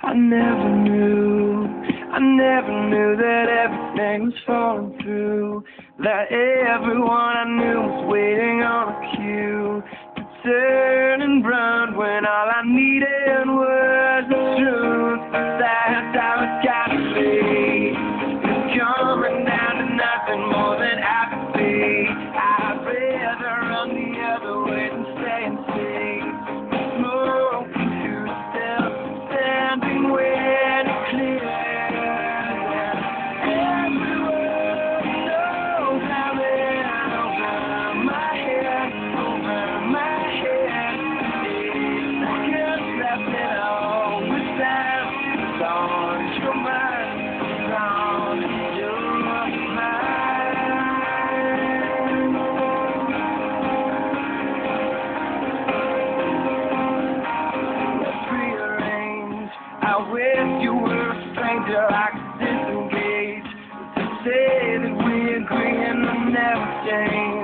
I never knew that everything was falling through, that everyone I knew was waiting on a cue to turn and run when all I needed was the truth. That's how it's gotta be. It's coming down to nothing more than apathy. I'd rather run the other way than stay and see. Smoking to still standing when it clears. I wish you were a stranger I could disengage, to say that we agree and will never change.